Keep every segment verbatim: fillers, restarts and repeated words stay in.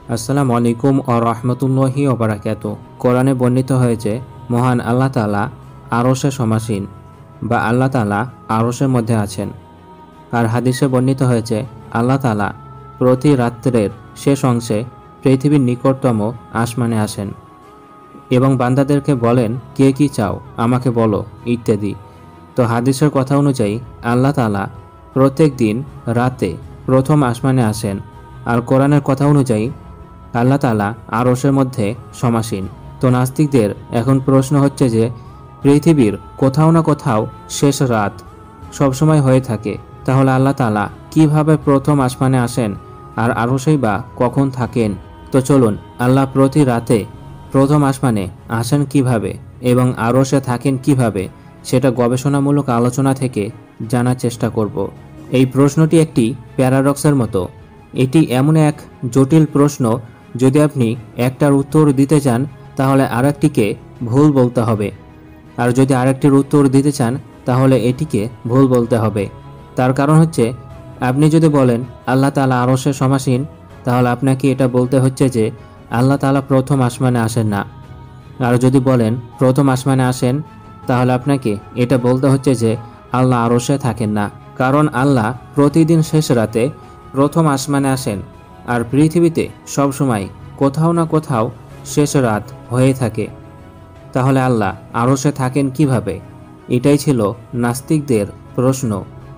আসসালামু আলাইকুম ওয়া রাহমাতুল্লাহি ওয়া বারাকাতুহু। কোরআনে বর্ণিত হয়েছে মহান আল্লাহ তাআলা আরশে সমাসীন বা আল্লাহ তাআলা আরশের মধ্যে আছেন। আর হাদিসে বর্ণিত হয়েছে আল্লাহ তাআলা প্রতি রাত্রের শেষ অংশে পৃথিবীর নিকটতম আসমানে আসেন এবং বান্দাদেরকে বলেন, কে কি চাও আমাকে বলো ইত্যাদি। তো হাদিসের কথা অনুযায়ী আল্লাহ তাআলা প্রত্যেক দিন রাতে প্রথম আসমানে আসেন। আর কোরআনের কথা অনুযায়ী আল্লাহ তাআলা আরশের মধ্যে সমাসীন। তো নাস্তিকদের এখন প্রশ্ন হচ্ছে যে পৃথিবীর কোথাও না কোথাও শেষ রাত সবসময় হয়ে থাকে, তাহলে আল্লাহ তাআলা কিভাবে প্রথম আসমানে আসেন আর আরশেই বা কখন থাকেন? তো চলুন আল্লাহ প্রতি রাতে প্রথম আসমানে আসেন কিভাবে এবং আরশে থাকেন কিভাবে সেটা গবেষণামূলক আলোচনা থেকে জানার চেষ্টা করব। এই প্রশ্নটি একটি প্যারাডক্সের মতো। এটি এমন এক জটিল প্রশ্ন, যদি আপনি একটার উত্তর দিতে চান তাহলে আরেকটিকে ভুল বলতে হবে, আর যদি আরেকটির উত্তর দিতে চান তাহলে এটিকে ভুল বলতে হবে। তার কারণ হচ্ছে, আপনি যদি বলেন আল্লাহ তাআলা আরশে সমাসীন, তাহলে আপনাকে এটা বলতে হচ্ছে যে আল্লাহ তাআলা প্রথম আসমানে আসেন না। আর যদি বলেন প্রথম আসমানে আসেন, তাহলে আপনাকে এটা বলতে হচ্ছে যে আল্লাহ আরশে থাকেন না। কারণ আল্লাহ প্রতিদিন শেষ রাতে প্রথম আসমানে আসেন, আর পৃথিবীতে সবসময় কোথাও না কোথাও শেষ রাত হয়ে থাকে। তাহলে আল্লাহ আরশে থাকেন কিভাবে? এটাই ছিল নাস্তিকদের প্রশ্ন।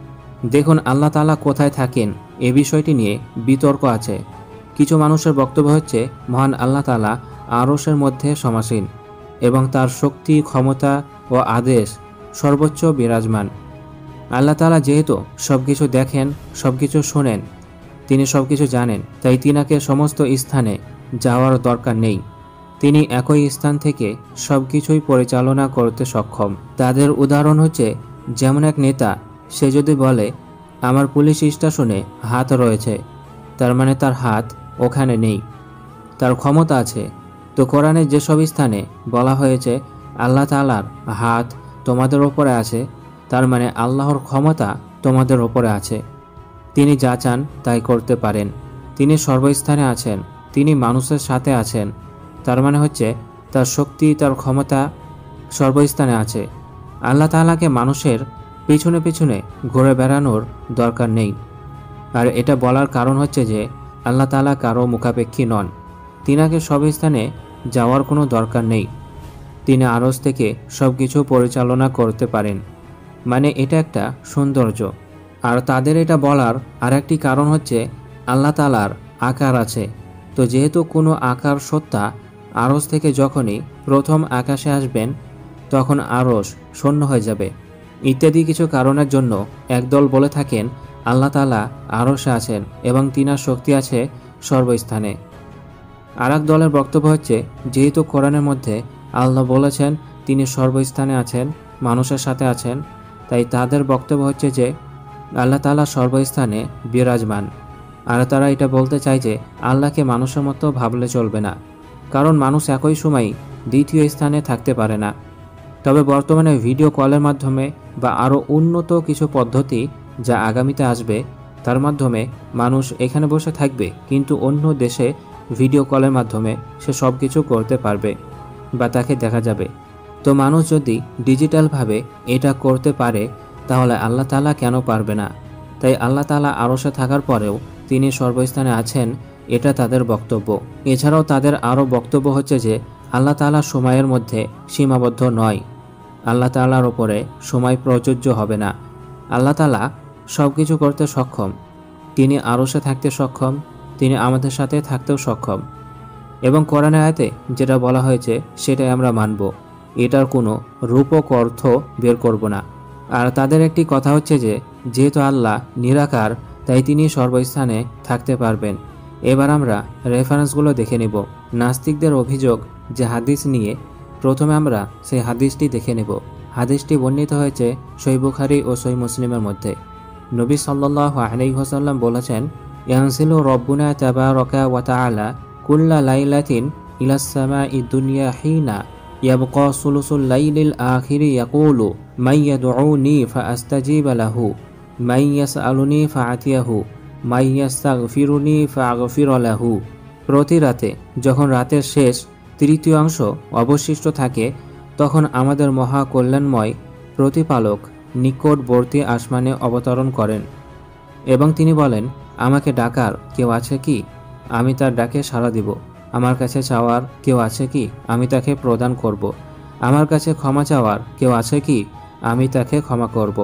দেখুন, আল্লাহ তাআলা কোথায় থাকেন এ বিষয়টি নিয়ে বিতর্ক আছে। কিছু মানুষের বক্তব্য হচ্ছে মহান আল্লাহ তাআলা আরশের মধ্যে সমাসীন এবং তার শক্তি, ক্ষমতা ও আদেশ সর্বোচ্চ বিরাজমান। আল্লাহ তাআলা যেহেতু সব কিছু দেখেন, সব কিছু শোনেন, তিনি সব কিছু জানেন, তাই তিনাকে সমস্ত স্থানে যাওয়ার দরকার নেই। তিনি একই স্থান থেকে সব কিছুই পরিচালনা করতে সক্ষম। তাদের উদাহরণ হচ্ছে, যেমন এক নেতা, সে যদি বলে আমার পুলিশ স্টেশনে হাত রয়েছে, তার মানে তার হাত ওখানে নেই, তার ক্ষমতা আছে। তো কোরআনে যেসব স্থানে বলা হয়েছে আল্লাহ তাআলার হাত তোমাদের ওপরে আছে, তার মানে আল্লাহর ক্ষমতা তোমাদের ওপরে আছে। তিনি যা চান তাই করতে পারেন। তিনি সর্বস্থানে আছেন, তিনি মানুষের সাথে আছেন, তার মানে হচ্ছে তার শক্তি, তার ক্ষমতা সর্বস্থানে আছে। আল্লাহ তাআলাকে মানুষের পিছনে পিছনে ঘুরে বেড়ানোর দরকার নেই। আর এটা বলার কারণ হচ্ছে যে আল্লাহ তাআলা কারো মুখাপেক্ষী নন, তিনাকে সব স্থানে যাওয়ার কোনো দরকার নেই। তিনি আরশ থেকে সব কিছু পরিচালনা করতে পারেন, মানে এটা একটা সৌন্দর্য। আর তাদের এটা বলার আর একটি কারণ হচ্ছে আল্লাহ তাআলার আকার আছে। তো যেহেতু কোনো আকার সত্তা আরশ থেকে যখনই প্রথম আকাশে আসবেন তখন আরশ শূন্য হয়ে যাবে ইত্যাদি কিছু কারণের জন্য একদল বলে থাকেন আল্লাহ তাআলা আরশে আছেন এবং তিনার শক্তি আছে সর্বস্থানে। আর এক দলের বক্তব্য হচ্ছে, যেহেতু কোরআনের মধ্যে আল্লাহ বলেছেন তিনি সর্বস্থানে আছেন, মানুষের সাথে আছেন, তাই তাদের বক্তব্য হচ্ছে যে আল্লাহ তাআলা সর্বস্থানে বিরাজমান। আর তারা এটা বলতে চায় যে আল্লাহকে মানুষের মতো ভাবলে চলবে না, কারণ মানুষ একই সময় দ্বিতীয় স্থানে থাকতে পারে না। তবে বর্তমানে ভিডিও কলের মাধ্যমে বা আরও উন্নত কিছু পদ্ধতি যা আগামীতে আসবে, তার মাধ্যমে মানুষ এখানে বসে থাকবে কিন্তু অন্য দেশে ভিডিও কলের মাধ্যমে সে সব কিছু করতে পারবে বা তাকে দেখা যাবে। তো মানুষ যদি ডিজিটালভাবে এটা করতে পারে, তাহলে আল্লাহ তাআলা কেন পারবে না? তাই আল্লাহ তাআলা আরশে থাকার পরেও তিনি সর্বস্থানে আছেন, এটা তাদের বক্তব্য। এছাড়াও তাদের আরও বক্তব্য হচ্ছে যে আল্লাহ তাআলা সময়ের মধ্যে সীমাবদ্ধ নয়, আল্লাহ তাআলার ওপরে সময় প্রযোজ্য হবে না। আল্লাহ তাআলা সব কিছু করতে সক্ষম, তিনি আরশে থাকতে সক্ষম, তিনি আমাদের সাথে থাকতেও সক্ষম। এবং কোরআনের আয়াতে যেটা বলা হয়েছে সেটাই আমরা মানব, এটার কোনো রূপক অর্থ বের করব না। আর তাদের একটি কথা হচ্ছে যে যেহেতু আল্লাহ নিরাকার, তাই তিনি সর্বস্থানে থাকতে পারবেন। এবার আমরা রেফারেন্সগুলো দেখে নেব। নাস্তিকদের অভিযোগ যে হাদিস নিয়ে, প্রথমে আমরা সেই হাদিসটি দেখে নেব। হাদিসটি বর্ণিত হয়েছে সহিহ বুখারী ও সহিহ মুসলিমের মধ্যে। নবী সাল্লাল্লাহু আলাইহি ওয়াসাল্লাম বলেছেন, ইয়ানজিলু রব্বুনা তাবারাকা ওয়া তাআলা কুল্লা লাইলাতিন ইলাস সামাঈদ দুনিয়া হিনা ইয়াবকা সুলুসুল লাইলিল আখিরি ইয়াকুলু মান ইয়াদউনি ফাআস্তাজিবা লাহু মান ইয়াসআলুনি ফাআতিয়াহু মান ইয়াস্তাগফিরুনি ফাআগফির লাহু প্রতি রাতে যখন রাতের শেষ তৃতীয়াংশ অবশিষ্ট থাকে তখন আমাদের মহা কল্যাণময় প্রতিপালক নিকটবর্তী আসমানে অবতরণ করেন এবং তিনি বলেন, আমাকে ডাকার কেউ আছে কি? আমি তার ডাকে সাড়া দিব। আমার কাছে চাওয়ার কেউ আছে কি? আমি তাকে প্রদান করব। আমার কাছে ক্ষমা চাওয়ার কেউ আছে কি? আমি তাকে ক্ষমা করব।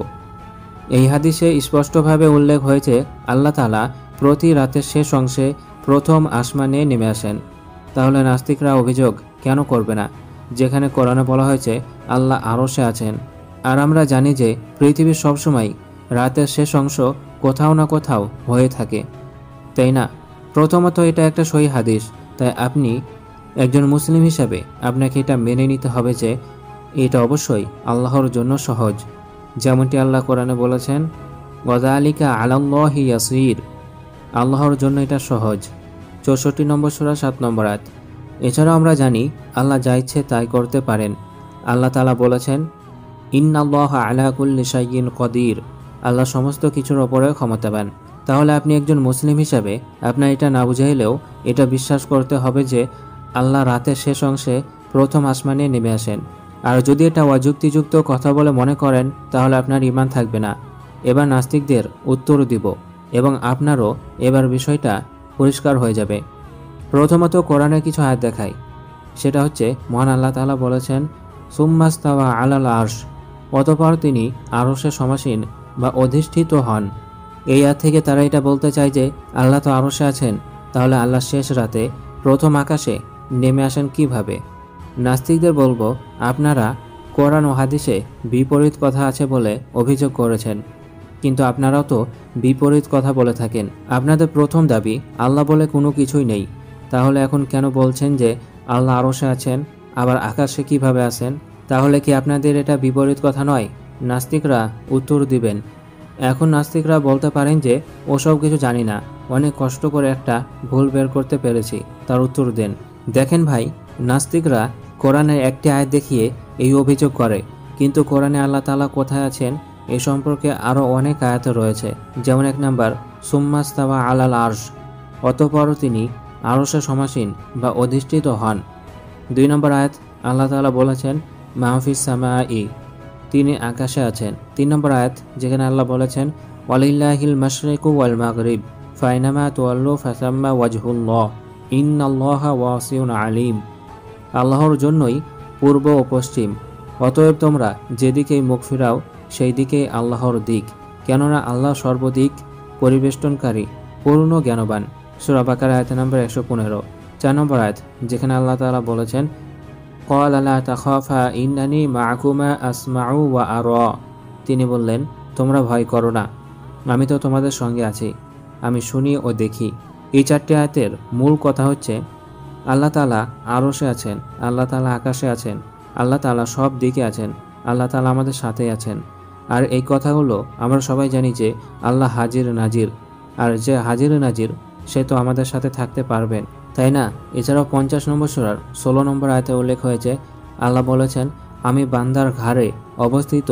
এই হাদিসে স্পষ্টভাবে উল্লেখ হয়েছে আল্লাহ তাআলা প্রতি রাতের শেষ অংশে প্রথম আসমানে নেমে আসেন। তাহলে নাস্তিকরা অভিযোগ কেন করবে না, যেখানে কোরআনে বলা হয়েছে আল্লাহ আরশে আছেন? আর আমরা জানি যে পৃথিবীর সবসময় রাতের শেষ অংশ কোথাও না কোথাও হয়ে থাকে, তাই না? প্রথমত এটা একটা সহিহ হাদিস, তাই আপনি একজন মুসলিম হিসাবে আপনাকে এটা মেনে নিতে হবে যে এটা অবশ্যই আল্লাহর জন্য সহজ। যেমনটি আল্লাহ কোরআনে বলেছেন, ওয়াযালিকা আলাল্লাহি ইয়াসির, আল্লাহর জন্য এটা সহজ। চৌষট্টি নম্বর সূরা সাত নম্বর আয়াত। এছাড়াও আমরা জানি আল্লাহ যা ইচ্ছে তাই করতে পারেন। আল্লাহ তাআলা বলেছেন, ইন্নাল্লাহা আলা কুল্লি শাইইন কদির, আল্লাহ সমস্ত কিছুর ওপরে ক্ষমতাবান। তাহলে আপনি একজন মুসলিম হিসাবে আপনার এটা না বুঝাইলেও এটা বিশ্বাস করতে হবে যে আল্লাহ রাতের শেষ অংশে প্রথম আসমানে নেমে আসেন। আর যদি এটা অযুক্তিযুক্ত কথা বলে মনে করেন তাহলে আপনার ঈমান থাকবে না। এবার নাস্তিকদের উত্তর দিব এবং আপনারও এবার বিষয়টা পরিষ্কার হয়ে যাবে। প্রথমত কোরআনের কিছু আয়াত দেখাই। সেটা হচ্ছে মহান আল্লাহ তাআলা বলেছেন, সুম্মাস্তাওয়া আলাল আরশ, অতঃপর তিনি আরশে সমাসীন বা অধিষ্ঠিত হন। এই আয়াত থেকে তারা এটা বলতে চায় যে আল্লাহ তো আরশে আছেন, তাহলে আল্লাহ শেষ রাতে প্রথম আকাশে নেমে আসেন কিভাবে? নাস্তিকদের বলবো, আপনারা কোরআন ও হাদিসে বিপরীত কথা আছে বলে অভিযোগ করেছেন, কিন্তু আপনারাও তো বিপরীত কথা বলে থাকেন। আপনাদের প্রথম দাবি আল্লাহ বলে কোনো কিছুই নেই, তাহলে এখন কেন বলছেন যে আল্লাহ আরশে আছেন, আবার আকাশে কিভাবে আছেন? তাহলে কি আপনাদের এটা বিপরীত কথা নয়? নাস্তিকরা উত্তর দিবেন। এখন নাস্তিকরা বলতে পারেন যে ওসব কিছু জানি না, অনেক কষ্ট করে একটা ভুল বের করতে পেরেছি, তার উত্তর দেন। দেখেন ভাই, নাস্তিকরা কোরআনের একটি আয়াত দেখিয়ে এই অভিযোগ করে, কিন্তু কোরআনে আল্লাহ তাআলা কোথায় আছেন এ সম্পর্কে আরও অনেক আয়াত রয়েছে। যেমন এক নাম্বার, সুম্মাস্তাওয়া আলাল আরশ, অতঃপর তিনি আরশে সমাসীন বা অধিষ্ঠিত হন। দুই নম্বর আয়াত, আল্লাহ তাআলা বলেছেন মাহফিস সামাই, তিনি আকাশে আছেন। তিন নম্বর আয়াত, যেখানে আল্লাহ বলেছেন ওয়ালিল্লাহিল মাশরিকু ওয়াল মাগরিব ফাইনামা তুওয়াল্লু ফাসাম্মা ওয়াজহুল্লাহ ইন্নাল্লাহা ওয়াসিউন আলিম, আল্লাহর জন্যই পূর্ব ও পশ্চিম, অতএব তোমরা যেদিকেই মুখ ফিরাও সেই দিকেই আল্লাহর দিক, কেননা আল্লাহ সর্বদিক পরিবেষ্টনকারী পূর্ণ জ্ঞানবান। সূরা বাকারা আয়াত নম্বর একশো পনেরো। চার নম্বর আয়াত, যেখানে আল্লাহ তাআলা বলেছেন ক্বালা লা তাখাফা ইন্নানি মাআকুমা আসমাউ ওয়া আরা, তিনি বললেন তোমরা ভয় করো না, আমি তো তোমাদের সঙ্গে আছি, আমি শুনি ও দেখি। এই চারটি আয়াতের মূল কথা হচ্ছে আল্লাহ তাআলা আরশে আছেন, আল্লাহ তাআলা আকাশে আছেন, আল্লাহ তাআলা সব দিকে আছেন, আল্লাহ তাআলা আমাদের সাথে আছেন। আর এই কথাগুলো আমরা সবাই জানি যে আল্লাহ হাজির নাজির, আর যে হাজির নাজির সে তো আমাদের সাথে থাকতে পারবেন, তাই না? এছাড়াও পঞ্চাশ নম্বর সূরার ষোলো নম্বর আয়াতে উল্লেখ হয়েছে, আল্লাহ বলেছেন আমি বান্দার ঘাড়ে অবস্থিত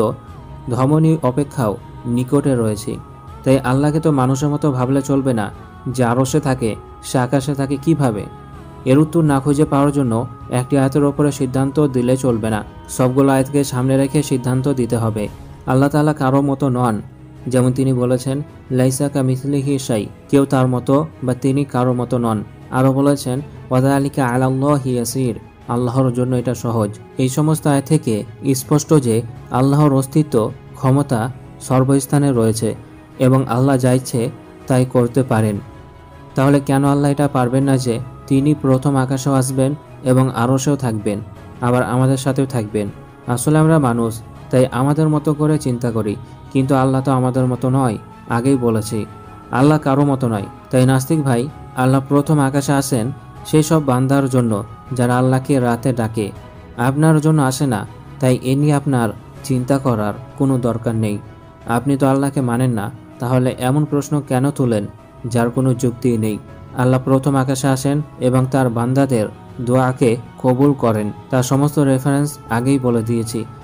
ধমনী অপেক্ষাও নিকটে রয়েছি। তাই আল্লাহকে তো মানুষের মতো ভাবলে চলবে না যে আরশে থাকে, সে আকাশে থাকে কিভাবে। এর উত্তর না খুঁজে পাওয়ার জন্য একটি আয়াতের ওপরে সিদ্ধান্ত দিলে চলবে না, সবগুলো আয়াতকে সামনে রেখে সিদ্ধান্ত দিতে হবে। আল্লাহ তাআলা কারো মতো নন, যেমন তিনি বলেছেন লাইসা কামিসলিহি শাই, কেউ তার মতো বা তিনি কারো মতো নন। আরও বলেছেন ওয়াযালিকা আলাল্লাহি ইয়াসির, আল্লাহর জন্য এটা সহজ। এই সমস্ত আয়াত থেকে স্পষ্ট যে আল্লাহর অস্তিত্ব, ক্ষমতা সর্বস্থানে রয়েছে এবং আল্লাহ যা ইচ্ছে তাই করতে পারেন। তাহলে কেন আল্লাহ এটা পারবেন না যে তিনি প্রথম আকাশেও আসবেন এবং আরশেও থাকবেন, আবার আমাদের সাথেও থাকবেন? আসলে আমরা মানুষ, তাই আমাদের মতো করে চিন্তা করি, কিন্তু আল্লাহ তো আমাদের মতো নয়। আগেই বলেছি আল্লাহ কারো মতো নয়। তাই নাস্তিক ভাই, আল্লাহ প্রথম আকাশে আসেন সেই সব বান্দার জন্য যারা আল্লাহকে রাতে ডাকে, আপনার জন্য আসে না। তাই এ নিয়ে আপনার চিন্তা করার কোনো দরকার নেই। আপনি তো আল্লাহকে মানেন না, তাহলে এমন প্রশ্ন কেন তোলেন যার কোনো যুক্তিই নেই? আল্লাহ প্রথম আকাশে আসেন এবং তার বান্দাদের দোয়াকে কবুল করেন, তার সমস্ত রেফারেন্স আগেই বলে দিয়েছি।